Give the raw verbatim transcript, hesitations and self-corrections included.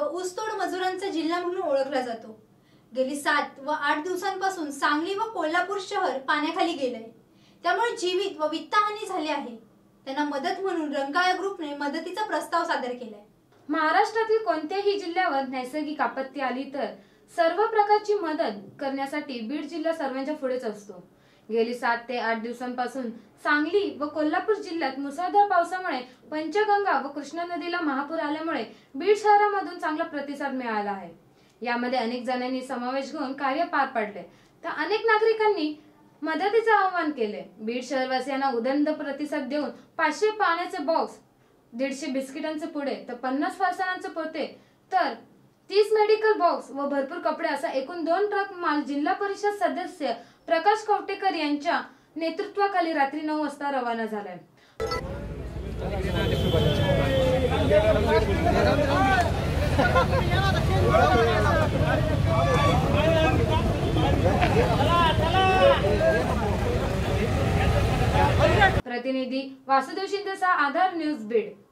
ऊसतोड मजुरांचा जिल्हा म्हणून ओळखला जातो। गेली सात व आठ दिवसांपासून सांगली व कोल्हापूर शहर पाण्याखाली गेलंय, त्यामुळे जीवित व वित्तहानी झाली आहे। त्यांना मदत म्हणून रंकाळा ग्रुपने मदतीचा प्रस्ताव सादर केलाय। महाराष्ट्रातील कोणत्याही जिल्ह्यावर नैसर्गिक आपत्ती आली तर सर्व प्रकारची मदत करण्यासाठी बीड जिल्हा सर्वांच्या पुढेच असतो। गेली सात ते आठ दिवसांपासून सांगली व कोल्हापूर जिल्ह्यात मुसळधार पावसामुळे पंचगंगा व कृष्णा नदीला महापूर आल्यामुळे बीड शहरामधून चांगला प्रतिसाद मिळाला आहे। यामध्ये अनेक जणांनी समावेश घेऊन कार्य पार पाडले तर अनेक नागरिकांनी मदतीचे आवाहन केले। बीड शहरवासियांना उदंड प्रतिसाद देऊन पाचशे पाण्याचे बॉक्स, दीडशे बिस्किटांचे पुडे तर पन्नास फरसाणांचे पोते तर तीस मेडिकल बॉक्स व भरपूर कपडे असा एकूण दोन ट्रक माल जिल्हा परिषद सदस्य प्रकाश कवटेकर यांच्या नेतृत्वाखाली रात्री नऊ वाजता रवाना झालाय। प्रतिनिधी वासुदेव शिंदेचा आधार न्यूज बीड।